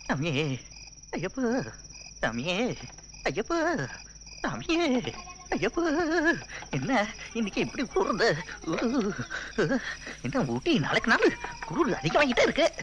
சாமியே ஐயப்பா சாமியே ஐயப்பா சாமியே ஐயப்பா என்ன இன்னைக்கு இப்படி போறது என்ன ஊட்டி நாளுக்கு நாள் குருடு அதிகமாகிட்டே இருக்கு